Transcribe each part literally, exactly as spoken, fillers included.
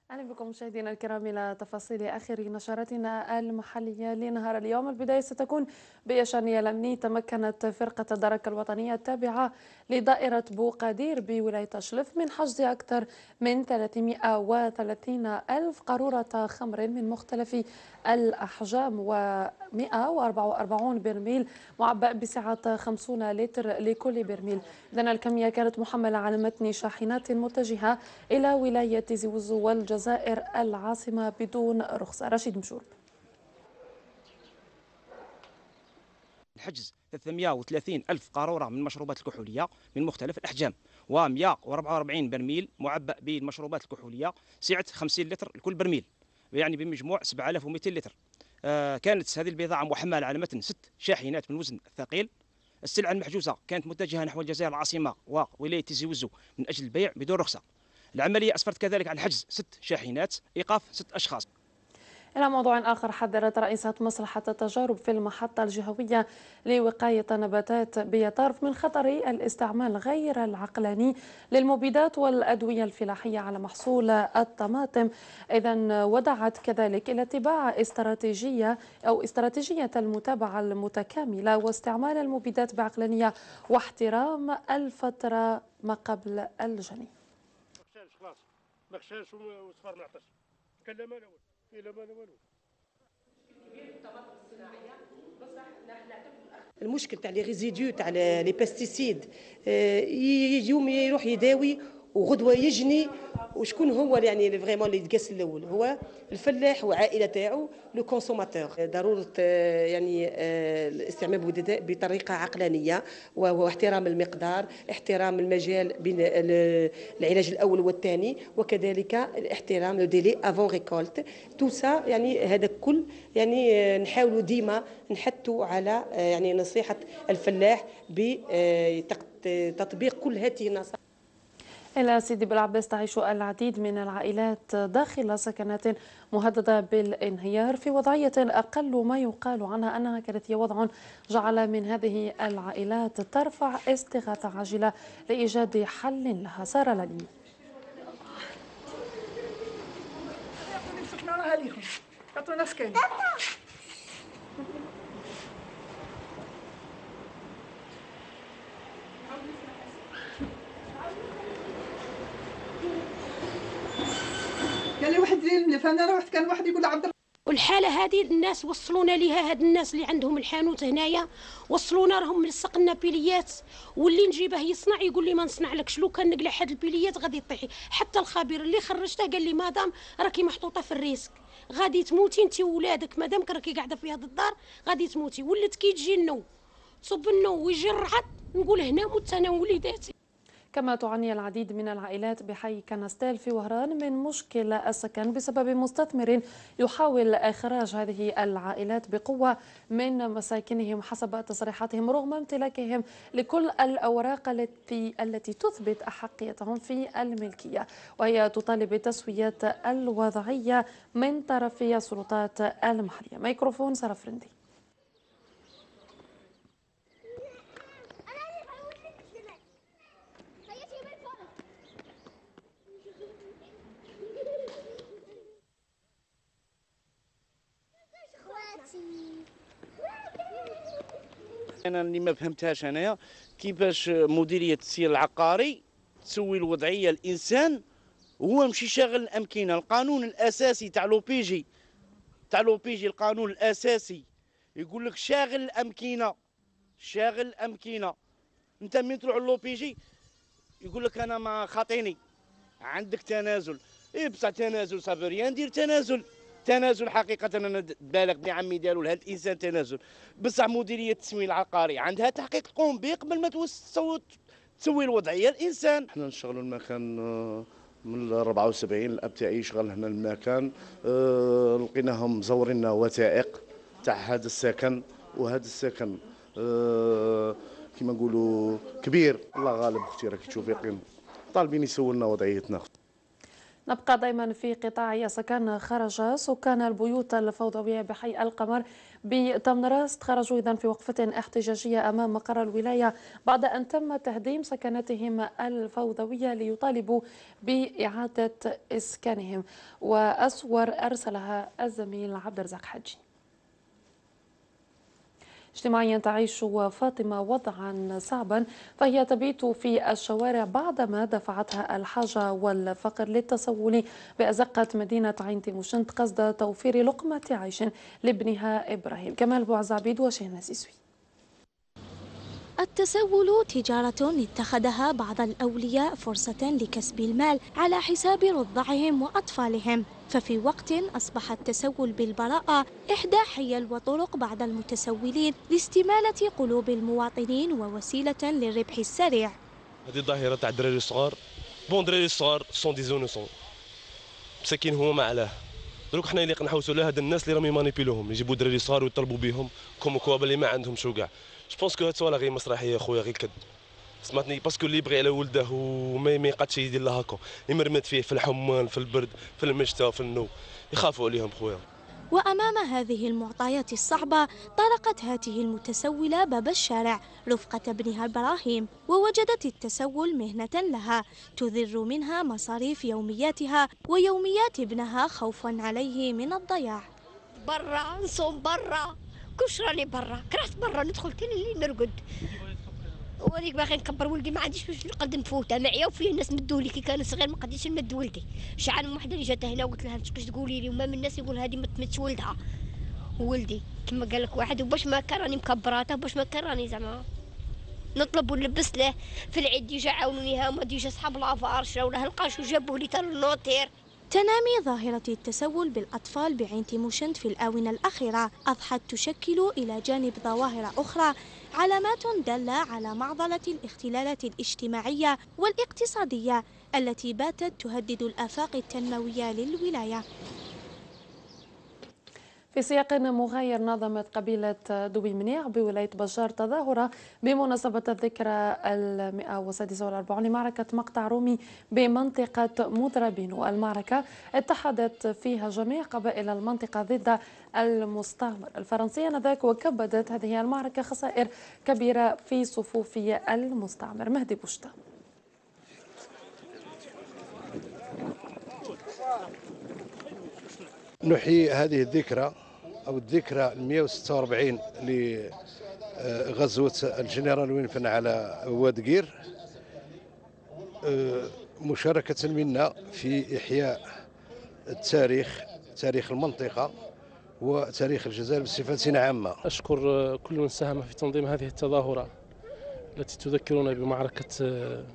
أهلا بكم مشاهدينا الكرام إلى تفاصيل آخر نشراتنا المحلية لنهار اليوم. البداية ستكون بشأن الأمني. تمكنت فرقة الدرك الوطنية التابعة لدائرة بوقدير بولاية شلف من حجز أكثر من ثلاثمئة وثلاثين ألف قارورة خمر من مختلف الأحجام ومئة وأربعة وأربعين برميل معبأ بسعة خمسين لتر لكل برميل. إذن الكمية كانت محملة على متن شاحنات متجهة إلى ولاية زوزو والجزائر العاصمة بدون رخصة. رشيد مشور. الحجز ثلاثمئة وثلاثين ألف قارورة من المشروبات الكحولية من مختلف الأحجام ومئة وأربعة وأربعين برميل معبأ بالمشروبات الكحولية سعة خمسين لتر لكل برميل، يعني بمجموع سبعة آلاف ومئتين لتر. آه كانت هذه البضاعة محملة على متن ست شاحنات من الوزن الثقيل. السلعة المحجوزة كانت متجهة نحو الجزائر العاصمة وولاية زوزو من أجل البيع بدون رخصة. العملية أسفرت كذلك عن حجز ست شاحنات، إيقاف ست أشخاص. إلى موضوع آخر، حذرت رئيسة مصلحة التجارب في المحطة الجهوية لوقاية النباتات بيطرف من خطر الاستعمال غير العقلاني للمبيدات والأدوية الفلاحية على محصول الطماطم. إذن ودعت كذلك إلى اتباع استراتيجية أو استراتيجية المتابعة المتكاملة واستعمال المبيدات بعقلانية واحترام الفترة ما قبل الجني. ما خشاش وصفر ما عطاش كان لا مال والو لا مال والو. المشكل تاع لي ريزيديو تاع لي بيستيسيد يوم يروح يداوي وغدوه يجني. وشكون هو يعني فريمون اللي يتقاس الاول؟ هو الفلاح والعائله تاعو لو كونسوماتور. ضروره يعني الاستعمال بطريقه عقلانيه واحترام المقدار، احترام المجال بين العلاج الاول والثاني، وكذلك احترام لو ديلي افون ريكولت. تو سا يعني هذا كل يعني نحاولوا ديما نحثوا على يعني نصيحه الفلاح بتطبيق كل هذه النصائح. إلى سيدي بالعباس، تعيش العديد من العائلات داخل سكنات مهددة بالانهيار في وضعية أقل ما يقال عنها أنها كانت هي وضع جعل من هذه العائلات ترفع استغاثة عاجلة لإيجاد حل لها. سارة للي. قال لي واحد اللي فانا رحت كان واحد يقول عبد. والحاله هذه الناس وصلونا ليها، هاد الناس اللي عندهم الحانوت هنايا وصلونا راهم ملصق لنا بيليات، واللي نجيبه يصنع يقول لي ما نصنع لكش، لو كان نقلع هاد البيليات غادي طيحي. حتى الخبير اللي خرجته قال لي مادام راكي محطوطه في الريسك، غادي تموتي انت وولادك، مادام راكي قاعده في هاد الدار غادي تموتي. ولات كي تجي النو تصب النو ويجي الرعد نقول هنا مت انا ووليداتي. كما تعاني العديد من العائلات بحي كنستيل في وهران من مشكل السكن بسبب مستثمر يحاول إخراج هذه العائلات بقوة من مساكنهم حسب تصريحاتهم، رغم امتلاكهم لكل الأوراق التي التي تثبت أحقيتهم في الملكية، وهي تطالب بتسوية الوضعية من طرف السلطات المحلية. ميكروفون سارة فرندي. انا اللي ما فهمتهاش انايا كيفاش مديريه التسيير العقاري تسوي الوضعيه الانسان وهو ماشي شاغل الامكنه. القانون الاساسي تاع لو بي جي تاع لو بي جي القانون الاساسي يقول لك شاغل الامكنه، شاغل الامكنه. انت من تروح لو بي جي يقول لك انا ما خاطيني، عندك تنازل. ايه بصح تنازل صافي ريان ندير تنازل تنازل حقيقة أنا بالغ بني عمي داروا لهذا الإنسان تنازل، بصح مديرية التسويق العقاري عندها تحقيق تقوم به قبل ما تسوي تسوي الوضعية الإنسان. احنا نشتغلوا المكان من أربعة وسبعين الأب تاعي يشغل هنا المكان. أه لقيناهم مزورين لنا وثائق تاع هذا السكن، وهذا السكن أه كما نقولوا كبير. الله غالب اختي راكي تشوفي طالبين يسولنا وضعيتنا. نبقى دائما في قطاع السكن. خرج سكان البيوت الفوضوية بحي القمر بتمنراست خرجوا إذن في وقفة احتجاجية أمام مقر الولاية بعد أن تم تهديم سكناتهم الفوضوية ليطالبوا بإعادة إسكانهم. وأصور أرسلها الزميل عبد الرزاق حجي. اجتماعيا تعيش فاطمة وضعا صعبا، فهي تبيت في الشوارع بعدما دفعتها الحاجة والفقر للتسول بأزقة مدينة عين تيموشنت قصد توفير لقمة عيش لابنها إبراهيم. كمال بوعزعبيد وشينا سيسوي. التسول تجارة اتخذها بعض الأولياء فرصة لكسب المال على حساب رضعهم وأطفالهم، ففي وقت أصبح التسول بالبراءة إحدى حيل وطرق بعض المتسولين لاستمالة قلوب المواطنين ووسيلة للربح السريع. هذه ظاهرة تاع الدراري الصغار، بون الدراري الصغار سون ديزونوسون مساكين هو ما علاه. دروك حنا اللي نحوسوا على هاد الناس اللي راهم يمانيبيلوهم، يجيبوا دراري صغار ويطلبوا بهم كوم كواب اللي ما عندهم شوكاع. جو بونس كو هاد الصوالح غير مسرحيه خويا، غير الكذب. سمعتني باسكو اللي يبغي على ولده وما ما يقدش يدير له هكا، يمرمد فيه في الحمان في البرد في المشتى في النو، يخافوا عليهم خويا. وأمام هذه المعطيات الصعبة طرقت هذه المتسولة باب الشارع رفقة ابنها إبراهيم، ووجدت التسول مهنة لها تذر منها مصاريف يومياتها ويوميات ابنها خوفا عليه من الضياع. برا نصوم برا كلش راني برا، كرهت برا ندخل كل الليل نرقد، وريك باغي نكبر ولدي ما عنديش باش نقد نفوته معايا، وفيه ناس مدولي كي كان صغير ما قديش نمد ولدي. شحال من وحده اللي جات هنا وقلت لها واش تقولي لي، وما من الناس يقول هذه ما تمدش ولدها ولدي كما قال لك واحد، وباش ما كان راني مكبراته باش ما كان راني زعما نطلب ونلبس له في العيد يجي عاونوني هما ديجا صحاب لافارش ولا هلقاش وجابوا لي تاع النوتير. تنامي ظاهرة التسول بالأطفال بعين تيموشنت في الآونة الأخيرة أضحت تشكل إلى جانب ظواهر أخرى علامات دالة على معضلة الاختلالات الاجتماعية والاقتصادية التي باتت تهدد الآفاق التنموية للولاية. في سياق مغاير نظمت قبيلة دوبي منيع بولاية بجار تظاهرة بمناسبة الذكرى المئة والسادسة والأربعون لمعركة مقطع رومي بمنطقة مضربين. المعركة اتحدت فيها جميع قبائل المنطقة ضد المستعمر الفرنسي آنذاك، وكبدت هذه المعركة خسائر كبيرة في صفوف المستعمر. مهدي بوشتا. نحيي هذه الذكرى أو الذكرى المئة وستة وأربعين لغزوة الجنرال وينفن على وادقير، مشاركة منا في إحياء التاريخ، تاريخ المنطقة وتاريخ الجزائر بصفة عامة. أشكر كل من ساهم في تنظيم هذه التظاهرة التي تذكرنا بمعركة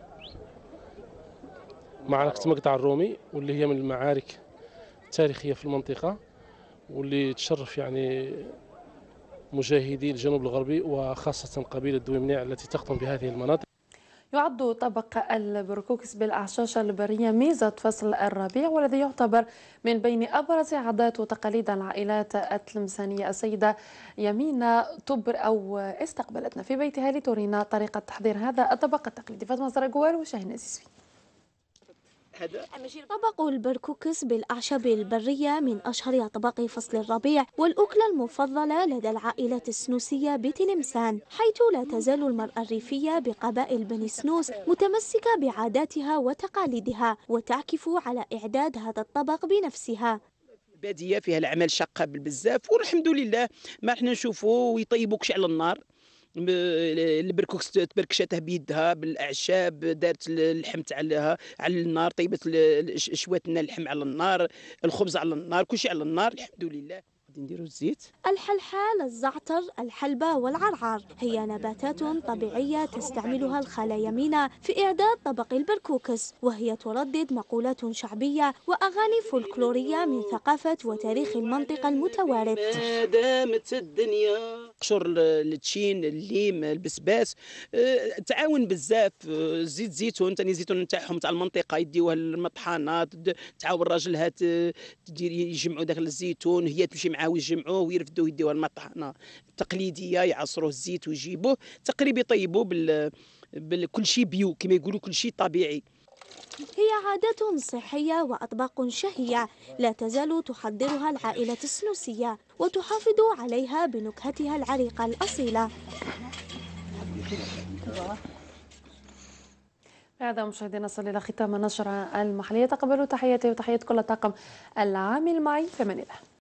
معركة مقطع الرومي، واللي هي من المعارك التاريخية في المنطقة، واللي تشرف يعني مجاهدي الجنوب الغربي وخاصة قبيلة دوي منيع التي تخدم بهذه المناطق. يعد طبق البركوكس بالأعشاش البرية ميزة فصل الربيع، والذي يعتبر من بين أبرز عادات وتقاليد العائلات التلمسانية. السيدة يمينة تبر أو استقبلتنا في بيتها لترينا طريقة تحضير هذا الطبق التقليدي. فاطمة زرقوال وشاهين الزيزوي. طبق البركوكس بالأعشاب البرية من أشهر أطباق فصل الربيع، والأكلة المفضلة لدى العائلات السنوسية بتلمسان، حيث لا تزال المرأة الريفية بقبائل بني سنوس متمسكة بعاداتها وتقاليدها، وتعكف على إعداد هذا الطبق بنفسها. بادية فيها العمل شاقة بزاف، والحمد لله ما احنا نشوفوا ويطيبوكش على النار. البركوكس تبركشتها بيدها بالاعشاب، دارت اللحم تاعها على النار، طيبت شواتنا اللحم على النار، الخبز على النار، كلشي على النار الحمد لله. غادي نديروا الزيت. الحلحال، الزعتر، الحلبة والعرعر هي نباتات طبيعية تستعملها الخالة يمينة في إعداد طبق البركوكس، وهي تردد مقولات شعبية وأغاني فولكلورية من ثقافة وتاريخ المنطقة المتوارث. ما دامت الدنيا قشور التشين، الليم، البسباس، تعاون بزاف. زيت زيتون ثاني زيتون نتاعهم تاع المنطقة يديوها للمطحانات، تعاون راجلها تدير يجمعوا داخل الزيتون، هي تمشي معاه ويجمعوه ويرفدوه يديوها المطحنه التقليديه، يعصروه الزيت ويجيبوه تقريبا يطيبوه بال... بال... كل شيء بيو كما يقولوا كل شيء طبيعي. هي عادات صحية وأطباق شهية لا تزال تحضرها العائلة السنوسية وتحافظ عليها بنكهتها العريقة الأصيلة. هذا مشاهدينا نصل إلى ختام النشرة المحلية. تقبلوا تحياتي وتحيات كل طاقم العامل معي في أمان الله.